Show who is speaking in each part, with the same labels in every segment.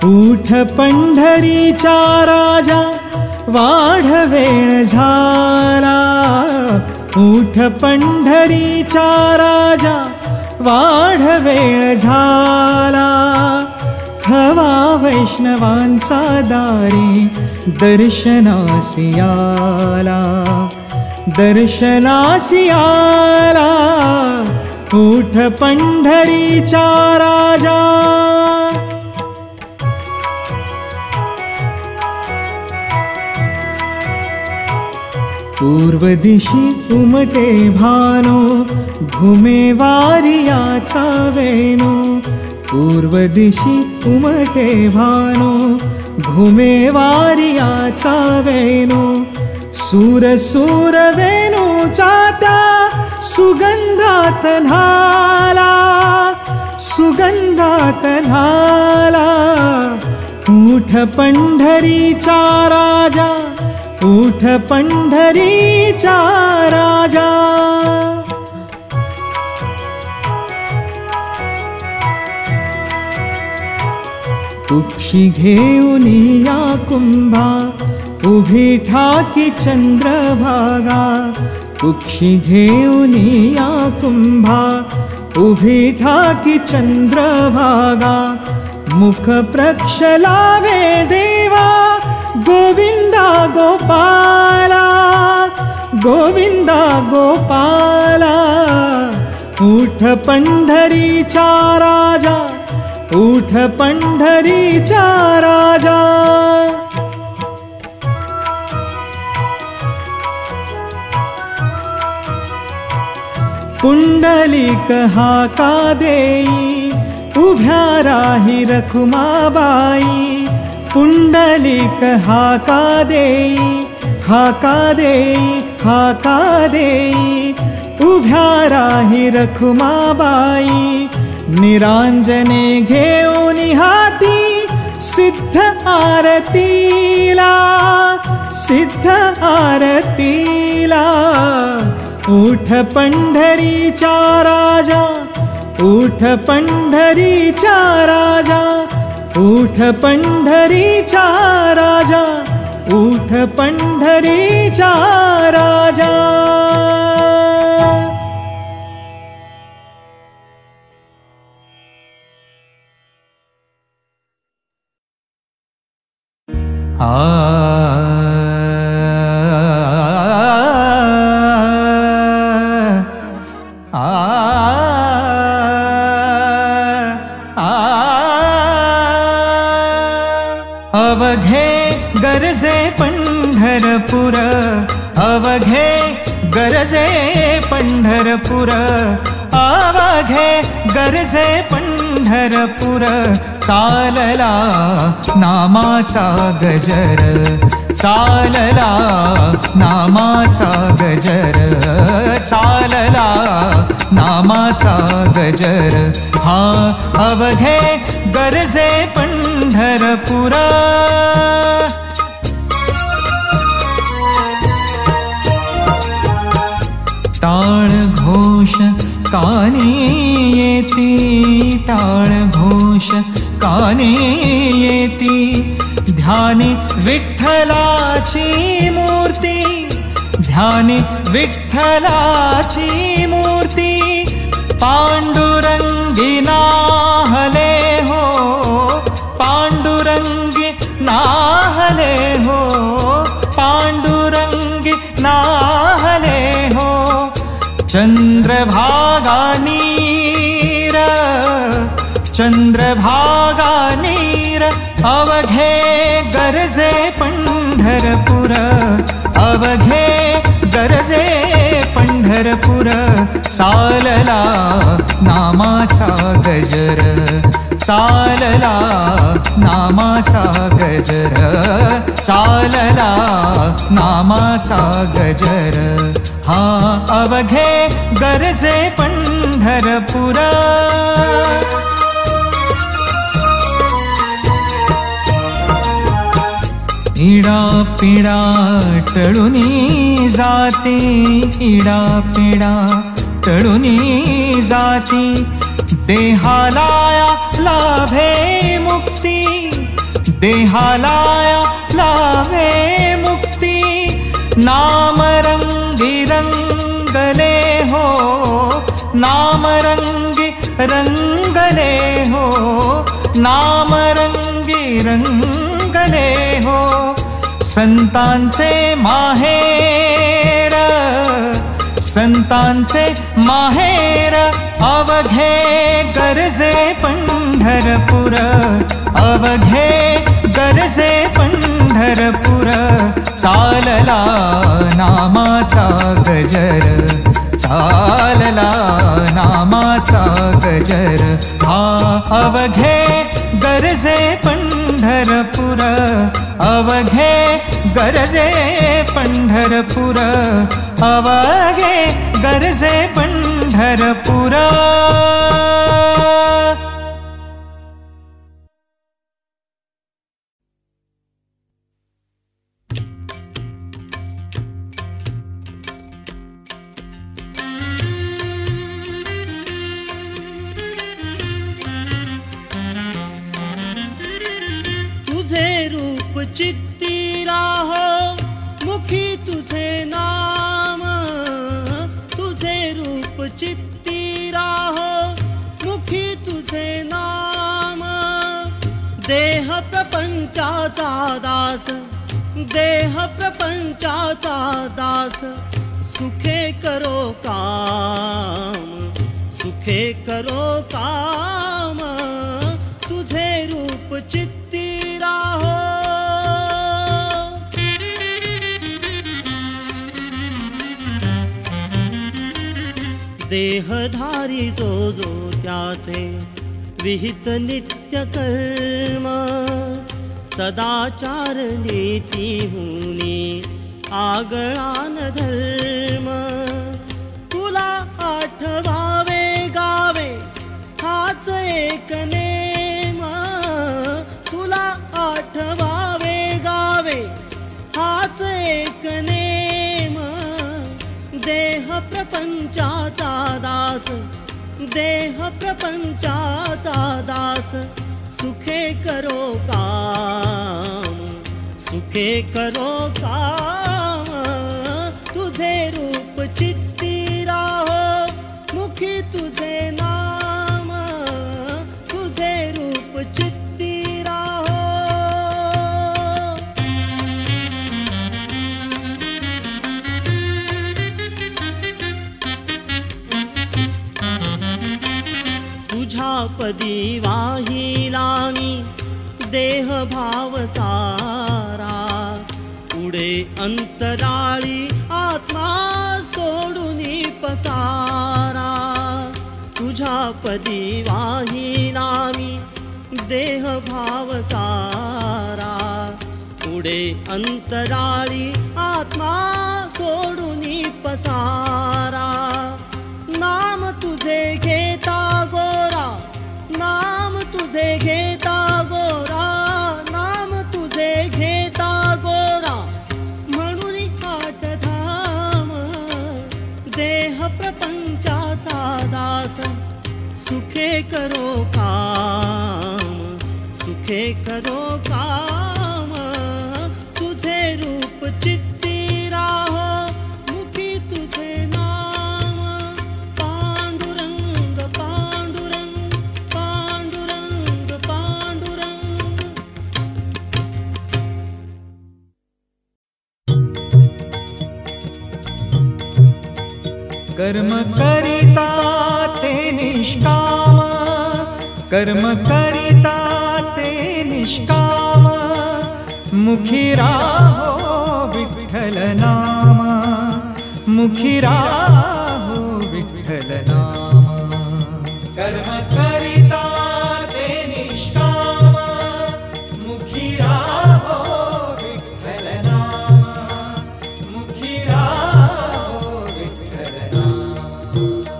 Speaker 1: उठ पंढरीचा राजा वाढवेळ झाला, उठ पंढरीचा राजा वाढवेळ झाला, थवा वैष्णवांचा दारी दर्शनासी आला, दर्शनासी आला, उठ पंढरीचा राजा। पूर्व दिशी उमटे भानो घुमे वारियाचा वेणू, पूर्व दिशी उमटे भानो घुमे वारियाचा वेणू, सूर सूर वेणूचा त्या सुगंधात न्हाला, सुगंधात न्हाला, उठ पंढरीचा राजा, उठ पंढरीचा राजा। कुक्षी घेऊन या कुंभा उभी ठाकी चंद्रभागा, कुक्षी घेऊन या कुंभा उभी ठाकी चंद्रभागा, मुख प्रक्षलावे देवा गोविंदा गोपाला, गोविंदा गोपाला, उठ पंढरीचा राजा, उठ पंढरीचा राजा। पुंडलिक हाका देई उभ्या राही रखुमाबाई, पुंडलिक हाका देई, हाका देई, हाका देई, उभ्या राही रखुमाबाई, निरांजने घेऊन हाती सिद्ध आरतीला, सिद्ध आरतीला, उठ पंढरीचा राजा, उठ पंढरीचा राजा, उठ पंढरीचा राजा, उठ पंढरीचा राजा।
Speaker 2: अवघे गरजे पंढरपुर, अवघे गरजे पंढरपुर, अवघे गरजे पंढरपुर, चालला नामाचा गजर, चालला नामाचा गजर, चालला नामाचा गजर, हा अवघे गरजे पंढरपुर। टाळ घोष कानी येती, टाळ घोष कानी येती, ध्यानी विठ्ठलाची मूर्ती, ध्यानी विठ्ठलाची मूर्ती, पांडुरंगी नाहले हो, पांडुरंगी नाहले हो, पांडुरंगी नाहले हो, चंद्रभागा नीर, चंद्रभागा नीर, अवघे गरजे पंढरपुर, अवघे गरजे पंढरपुर, चालला नामाचा गजर, चालला नामाचा गजर, चालला नामाचा गजर, हा अवघे गरजे पंढरपुर। इडा पिडा टळुनी जाती, इडा पिडा टळुनी जाती, देहाला लाभे मुक्ती, देहालाया लावे मुक्ती, नाम रंगी रंगले हो, नाम रंगी रंगले हो, नाम रंगी रंगले हो। संतांचे माहेर, संतांचे माहेर, अवघे गरजे पंढरपूर, अवघे गरजे पंढरपूर। चालला नामाचा गजर, चालला नामाचा गजर, हा अवघे गरजे पंढरपूर, अवघे गरजे पंढरपूर, अवघे गरजे पंढरपूर।
Speaker 3: चित्ती राहो मुखी तुझे नाम, तुझे रूप चित्ती राहो मुखी तुझे नाम। देह प्रपंचाचा दास, देह प्रपंचाचा दास, सुखे करो काम, सुखे करो काम। तुझे रूप चित्ती राहो, देहधारी जो जो त्याचे विहित नित्य कर्म, सदाचार नीती हुनी आगळान धर्म। तुला आठवावे गावे हाच एक नेम, तुला आठवावे गावे हाच एक नेम। देह प्रपंचाचा दास, देह प्रपंचाचा दास, सुखे करो काम, सुखे करो काम। तुझे रूप चित्ती राहो मुखी तुझे नाम, तुझे रूप चित्ती राहो। तुझ्या पदी वाहिलानी देह भाव सारा, पुढे अंतराळी आत्मा सोडूनी पसारा। तुझ्या पदी वाहिलानी देह भाव सारा, पुढे अंतराळी आत्मा सोडूनी पसारा। नाम तुझे घेता गोरा, नाम तुझे घेता गोरा, नाम तुझे घेता गोरा, म्हणून आठधाम। देह प्रपंचाचा दास, सुखे करो काम, सुखे करो काम। तुझे रूप चित्ती राहो मुखी तुझे नाम, पांडुरंग पांडुरंग पांडुरंग पांडुरंग।
Speaker 2: कर्म करिता ते निष्काम, कर्म करिता ते निष्काम। मुखी राहो विठ्ठल नाम, मुखी राहो विठ्ठल नाम। कर्म करिता ते निष्काम, मुखी राहो विठ्ठल नाम, मुखी राहो विठ्ठल नाम।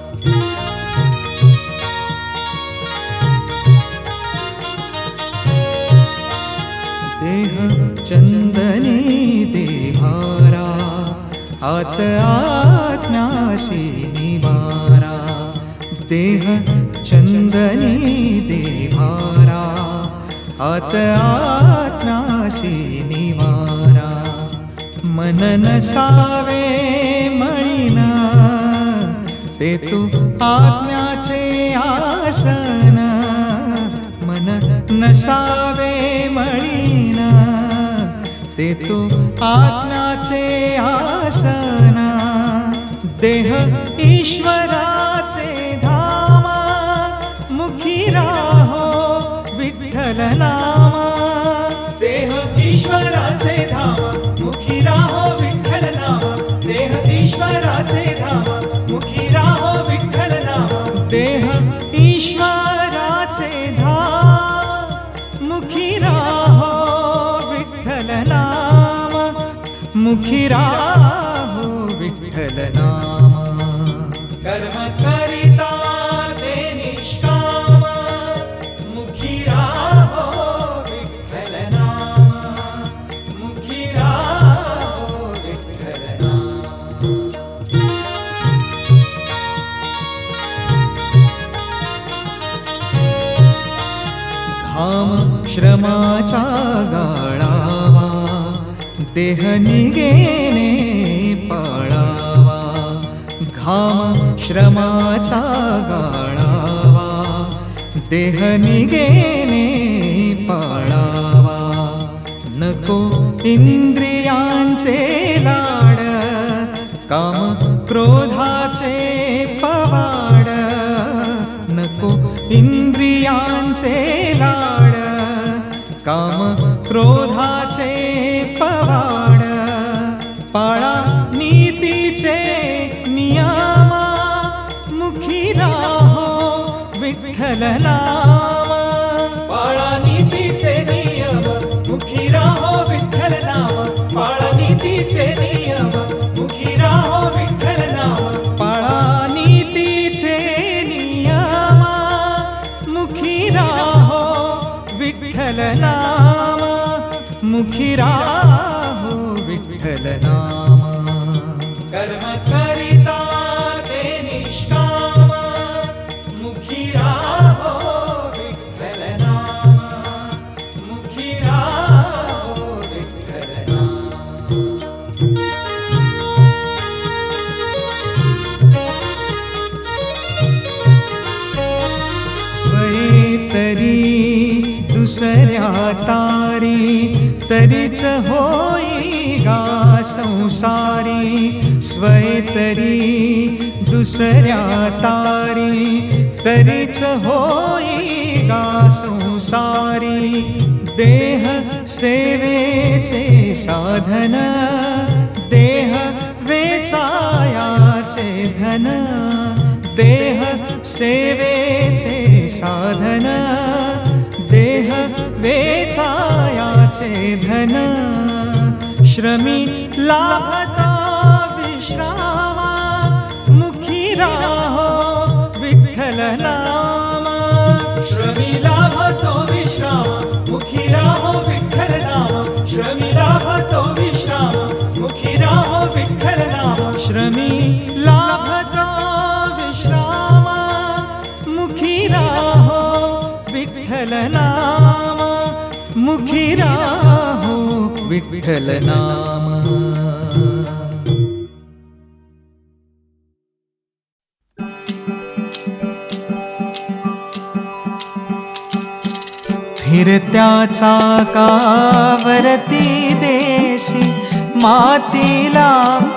Speaker 2: देह चंदनी देहारा, आत आज्ञाशी निवारा। देह चंदनी देहारा, आत आज्ञासी निवारा मन नसावे मळीना ते तू आज्ञाचे आसन मन नसावे मळीना ते तू आज्ञाचे आसन देह ईश्वराचे धामा मुखी राहो विठ्ठल नामा देह ईश्वराचे धामा मुखी राहो विठ्ठल नामा देह ईश्वराचे धामा मुखी राहो विठ्ठल नामा देह ईश्वराचे धामा मुखी राहो विठ्ठल नामा मुखी राहो विठ्ठल नामा कर्म करिता ते निष्काम मुखी राहो विठ्ठल नामा मुखी राहो विठ्ठल नामा घाम श्रमाचा गाळावा देह निगेने पाळावा घाम श्रमाचा गाळावा देह निगेने पाळावा नको इंद्रियांचे लाड काम क्रोधाचे पवाड नको इंद्रियांचे लाड काम क्रोधाचे पवाड पाळा नीतीचे नियमा मुखी राहो विठ्ठल नामा पाळा नीतीचे नियम मुखी राहो विठ्ठल नामा पाळा नीतीचे नियम मुखी राहो विठ्ठल नामा पाळा नीतीचे नियमा मुखी राहो विठ्ठल नामा मुखी राहो विठ्ठल नामा कर्म करिता ते निष्काम मुखी राहो विठ्ठल नामा मुखी राहो विठ्ठल नामा स्वये तरी दुसऱ्या तारी तरीच होई गा संसारी स्वये तरी दुसऱ्या तारी तरीच होई गा संसारी देह सेवेचे साधन देह वेचायाचे धन देह सेवेचे साधन देह वेचायाचे धन श्रमी लाभता विश्रामा मुखी राहो विठ्ठल नामा श्रमी लाभतो विश्रामा मुखी राहो विठ्ठल नामा श्रमी लाभतो विश्रामा मुखी राहो विठ्ठल नामा श्रमी लाभतो विश्रामा मुखी राहो विठ्ठल नामा मुखी राहो विठ्ठल नामा फिरत्या चाकावरती देसी मातीला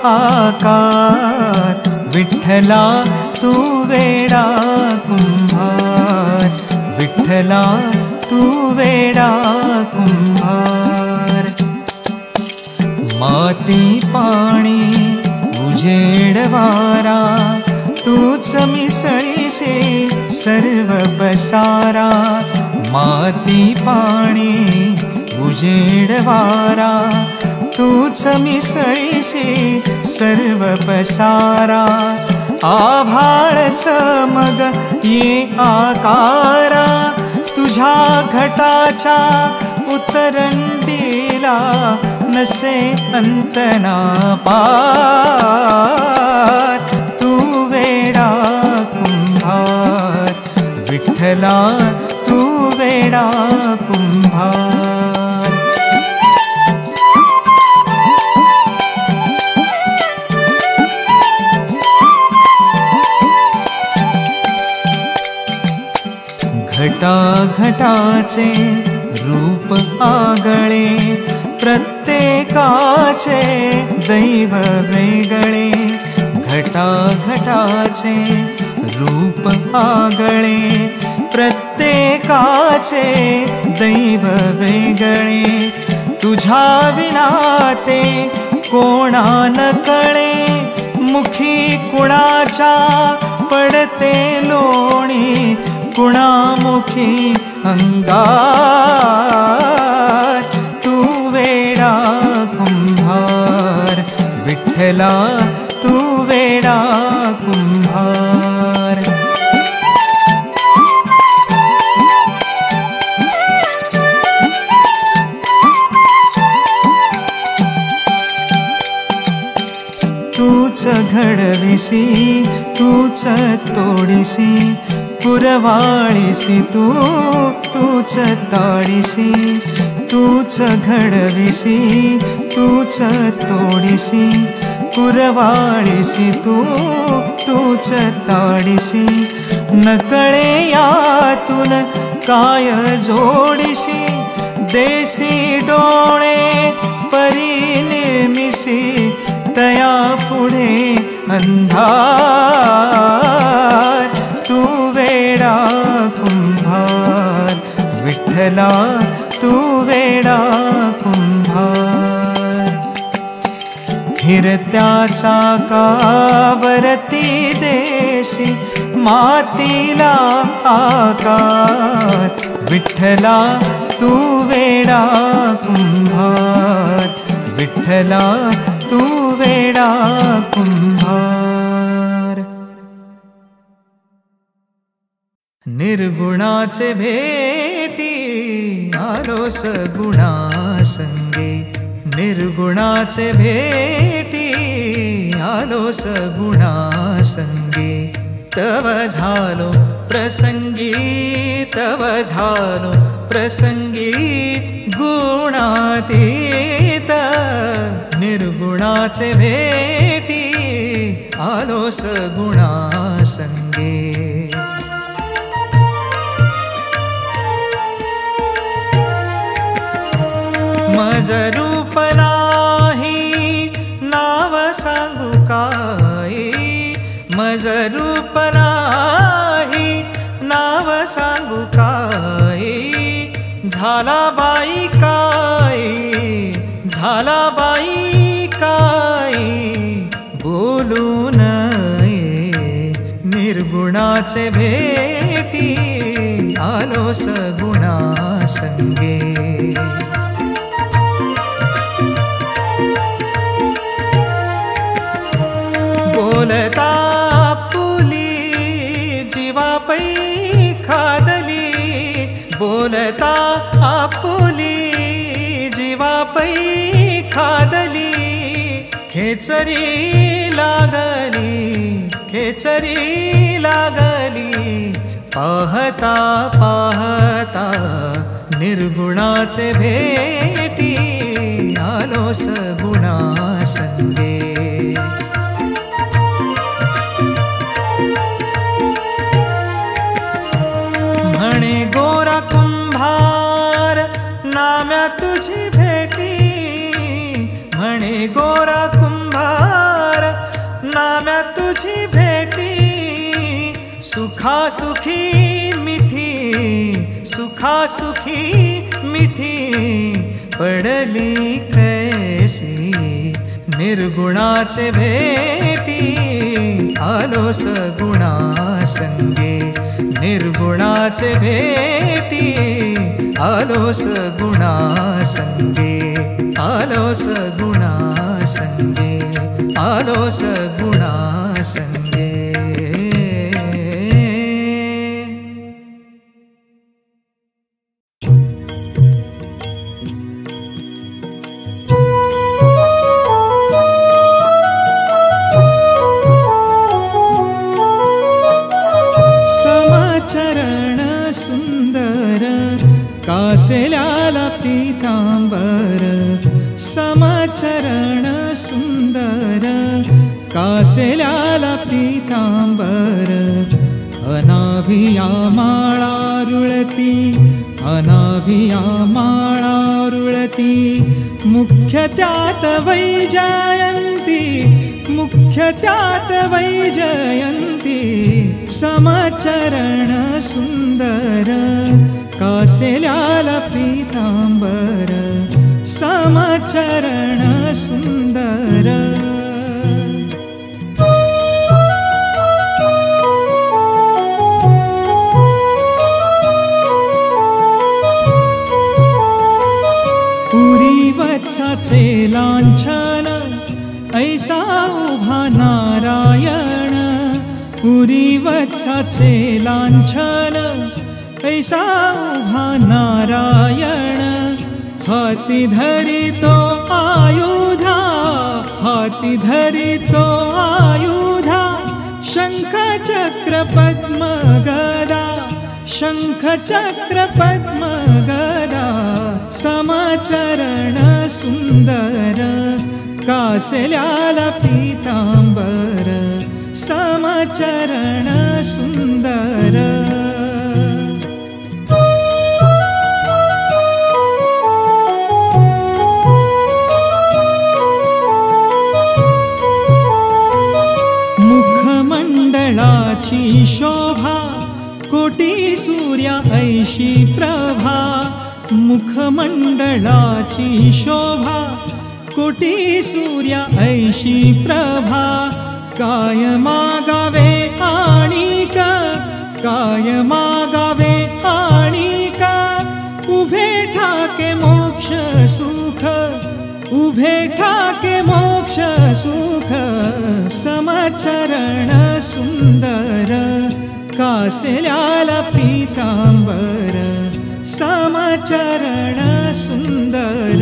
Speaker 2: आकार विठ्ठला तू वेडा कुंभार विठ्ठला तू वेडा कुंभार माती पाणी उजेड वारा तूच मिसळीसे सर्व पसारा माती पाणी उजेड वारा तूच मिसळीसे सर्व पसारा आभाळच मग ये आकारा तुझ्या घटाच्या उतरंडीला नसे अंतना पार तू वेडा कुंभार विठ्ठला तू वेडा कुंभार घटाघटाचे रूप आगळे, प्रत्येकाचे दैव वेगळे. घटाघटाचे रूप आगळे, प्रत्येकाचे दैव वेगळे. तुझ्या विना ते कोणा न कळे, मुखी कुणाच्या पडते लोणी, कुणामुखी अंगार. तू वेडा कुंभार विठ्ठला, तू वेडा कुंभार. तूच घडविसी, तूच तोडिसी, पुरवाळीसी तू, तूच ताडिसी. तूच घडविसी, तूच तोडिसी, पुरवाळीसी तू, तूच ताडिसी. नकळे यातून काय जोडिसी, देसी डोळे परी निर्मिसी, तया पुढे अंधार. तू वेडा कुंभार विठ्ठला, तू वेडा कुंभार. फिरत्या चाकावरती देसी, मातीला आकार. विठ्ठला तू वेडा कुंभार, विठ्ठला तू वेडा कुंभार. निर्गुणाचे भेटी आलो सगुणा संगे, निर्गुणाचे भेटी आलो सगुणा संगे. तव झालो प्रसंगी, तव झालो प्रसंगी, गुणातीत. निर्गुणाचे भेटी आलो सगुणा संगे. मज रूप नाही नाव सांगू काय, मज रूप नाही नाव सांगू काय. झाला बाई काय, झाला बाई काय, बोलू नये. निर्गुणाचे भेटी आलो सगुणा संगे. बोलता पुली जीवापै खादली, बोलता आपुली जीवापै खादली. खेचरी लागली, खेचरी लागली, पाहता पाहता निर्गुणाचे भेटी आलो सगुणा संगे. म्हणे गोरा कुंभार नाम्या तुझी भेटी, म्हणे गोरा कुंभार नाम्या तुझी भेटी. सुखासुखी मिठी, सुखासुखी मिठी, पडली कैसी. निर्गुणाचे भेटी आलो सगुणा संगे, निर्गुणाचे भेटी आलो सगुणा संगे. आलो सगुणा संगे, आलो सगुणा संगे.
Speaker 1: समाचरण सुंदर कासेल्याला पीतांबर, समाचरण सुंदर कासेल्याला पीतांबर. अनाभिया माळा रुळे रुळती अनाभिया माळा रुळती मुख्य त्यात वैजयंती मुख्य त्यात वैजयंती समचरण सुंदर कासेल्याला पीतांबर समचरण सुंदर वत्साचे लांछन ऐसा उभा नारायण पुरी वत्साचे लांछन ऐसा उभा नारायण हाती धरितो आयुधा हाती धरितो आयुधा शंख चक्र पद्म गदा शंख चक्र पद्म गदा समचरण सुंदर कासेल्याला पीतांबर समचरण सुंदर मुखमंडळाची शोभा कोटी सूर्या ऐशी प्रभा मुखमंडळाची शोभा कोटी सूर्या ऐशी प्रभा काय मागावे आणिका काय मागावे आणिका उभे ठाके मोक्ष सुख उभे ठाके मोक्ष सुख समचरण सुंदर कासेल्याला पीतांबर समचरण सुंदर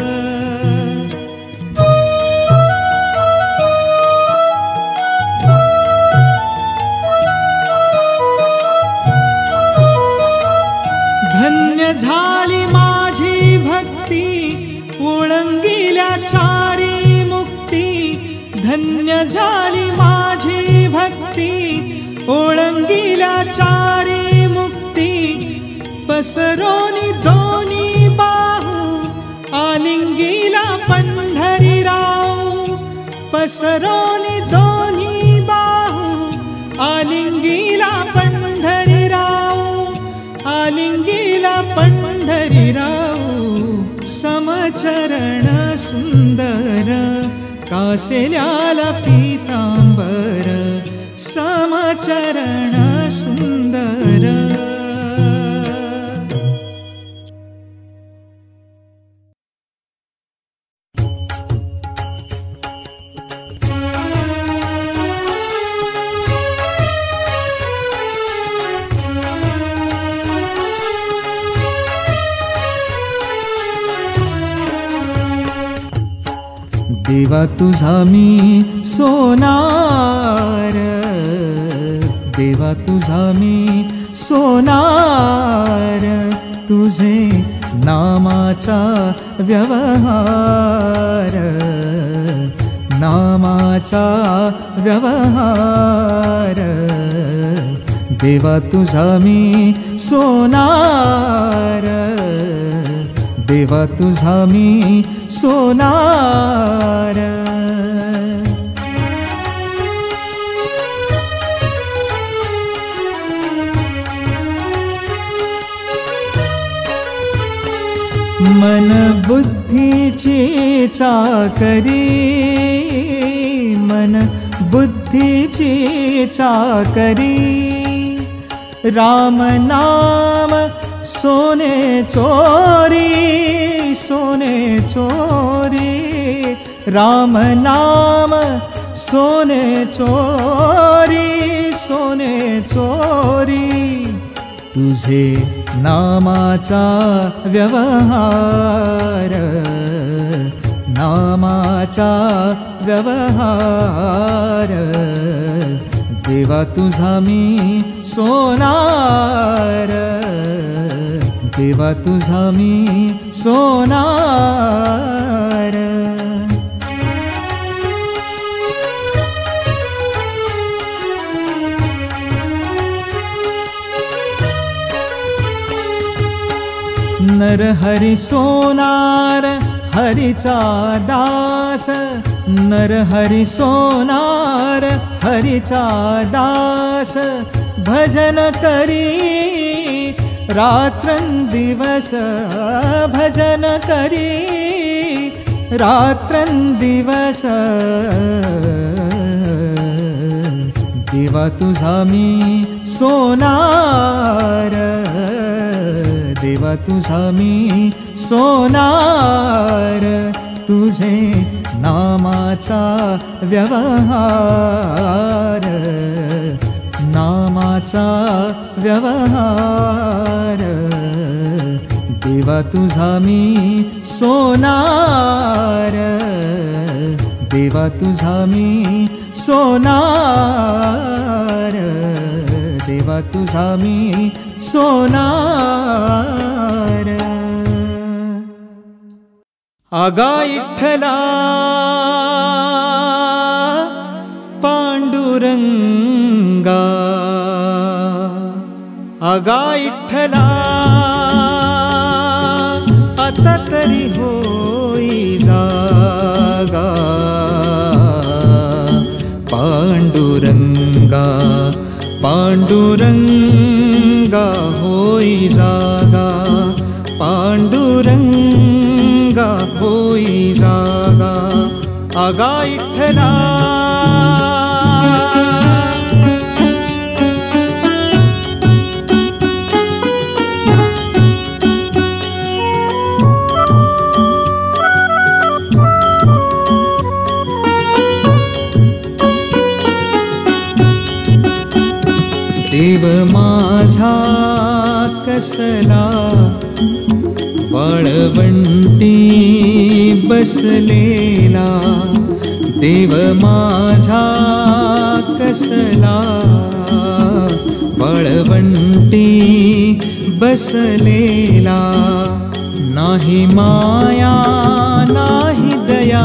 Speaker 1: धन्य झाली माझी भक्ती ओळंगिल्या चारी मुक्ती धन्य झाली माझी भक्ती ओळंगिल्या चारी मुक्ती पसरोनी दोनी बाहू आलिंगीला पंढरीराव पसरोनी दोनी बाहू आलिंगीला पंढरीराव आलिंगीला पंढरीराव समचरण सुंदर कासेल्याला पीतांबर समचरण सुंदर देवा तुझा मी सोनार देवा तुझा मी सोनार तुझे नामाचा व्यवहार नामाचा व्यवहार देवा तुझा मी सोनार देवा तुझा मी सोनार मन बुद्धीची चाकरी मन बुद्धीची चाकरी राम नाम सोने चोरी सोने चोरी राम नाम सोने चोरी सोने चोरी तुझे नामाचा व्यवहार नामाचा व्यवहार देवा तुझा मी सोनार देवा तुझा मी सोनार नर हरि सोनार हरिचा दास, नर हरि सोनार हरिचा दास, भजन करी रात्रंदिवस, भजन करी रात्रंदिवस। देवा तुझा मी सोनार, देवा तुझा मी सोनार, तुझे नामाचा व्यवहार, नामाचा व्यवहार। देवा तुझा मी सोनार, देवा तुझा मी सोनार, देवा तुझा मी सोनार। आगा विठ्ठला पांडुरंगा, आगा विठ्ठला आता तरी होई जागा। पांडुरंगा पांडुरंगा होई जागा, पांडुरंगा होई जागा। आगा विठ्ठला देव माझा कसला वाळवंटी बसलेला, देव माझा कसला वाळवंटी बसलेला। नाही माया नाही दया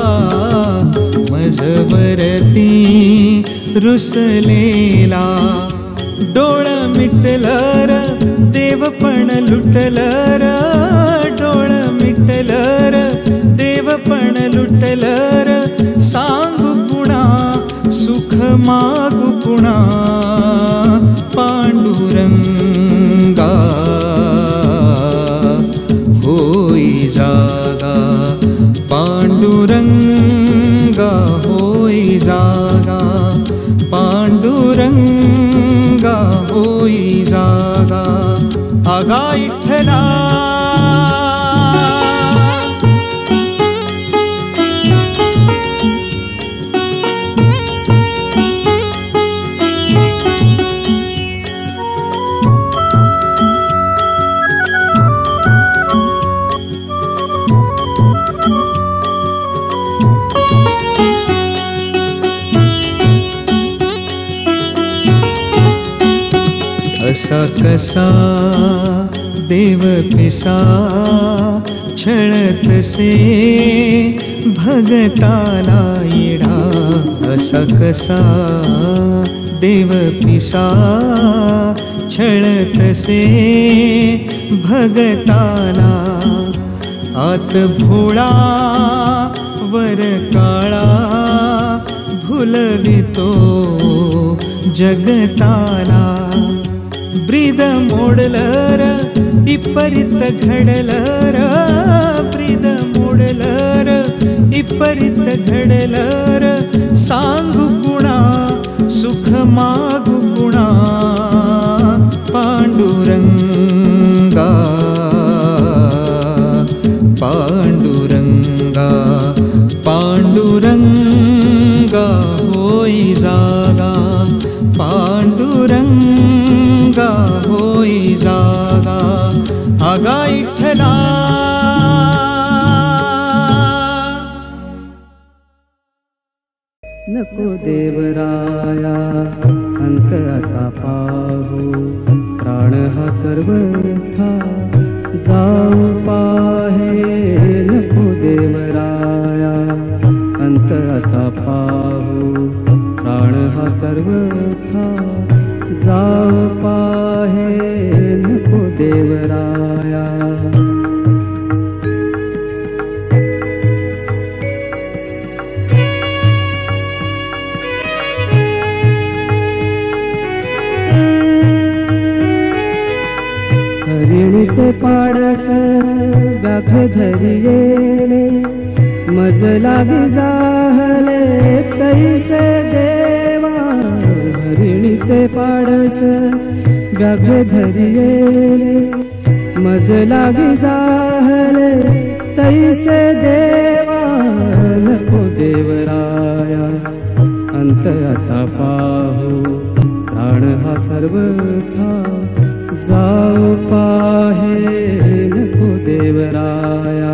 Speaker 1: मजवरती रुसलेला। डोळ मिटलर देव पण लुटलर, डोळ मिटलर देव पण लुटलर। सांगू पुणा सुख मागू पुणा पांडुरंगा होई जागा, पांडुरंगा होई जागा, पांडुरंगा होई जागा। आगा विठ्ठला असा कसा देव पिसा छळत से भगताला येडा। असा कसा देव पिसा छळत से भगताला। आत भोळा वर काळा भुलवितो जगताला। ब्रीद मोडलर इपरित घडलर, ब्रीद मोडलर इपरित घडलर। सांगू पुणा सुख मागू पुणा पांडुरंगा, पांडुरंगा पांडुरंगा होई जागा, पांडुरंगा होई जागा। आगा विठ्ठला
Speaker 4: नको देवराया अंत आता पाहू, प्राण हा सर्वथा जाऊ पाहे। नको देवराया अंत आता पाहू, प्राण हा सर्वथा जाऊ पाहे। नको देवराया हरिणीचे पाडस व्याघ्र धरियेले मज लागी जाहले तैसे देवा हरिणीचे पाडस व्याघ्र धरियेले मज लागी जाहले तैसे देवा नको देवराया अंत आता पाहू प्राण हा सर्वथा जाऊ पाहे नको देवराया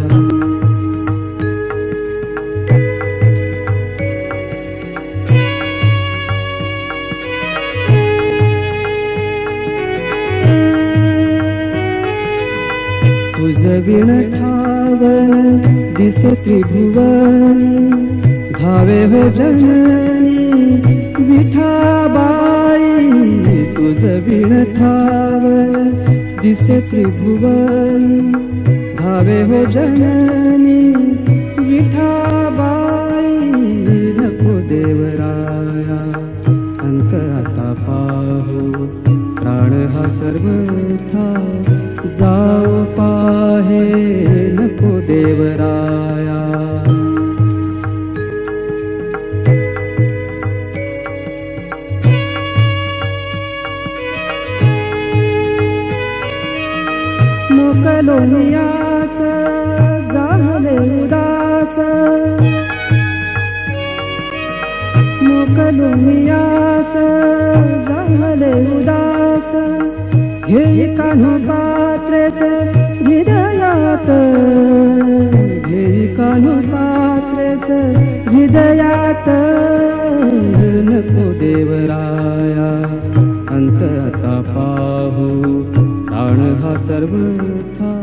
Speaker 4: तुझ विण ठावन दिसे त्रिभुवन धावे हो जननी विठाबाई तुझ विण ठावन दिसे त्रिभुवन धावे हो जननी विठाबाई नको देवराया अंत आता पाहू प्राण हा सर्वथा जाऊ पाहे नको देवराया मोकलो नियास जाहले उदास मोकलो नियास जाहले उदास घेई कान्हो पात्रेस हृदयात घेई कान्हो पात्रेस हृदयात नको देवराया अंत आता पाहू प्राण हा सर्वथा